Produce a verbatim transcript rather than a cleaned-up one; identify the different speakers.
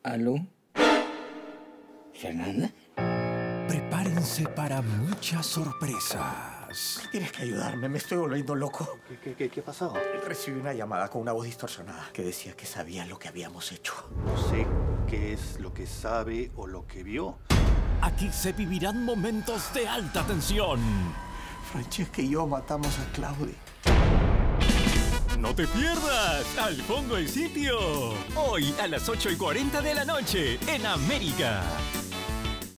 Speaker 1: ¿Aló? ¿Fernanda?
Speaker 2: Prepárense para muchas sorpresas.
Speaker 3: Tienes que ayudarme, me estoy volviendo loco.
Speaker 4: ¿Qué, qué, qué, qué ha pasado?
Speaker 3: Recibí una llamada con una voz distorsionada que decía que sabía lo que habíamos hecho.
Speaker 4: No sé qué es lo que sabe o lo que vio.
Speaker 2: Aquí se vivirán momentos de alta tensión.
Speaker 3: Francesca y yo matamos a Claudia.
Speaker 2: ¡No te pierdas! ¡Al fondo el sitio! Hoy a las ocho y cuarenta de la noche en América.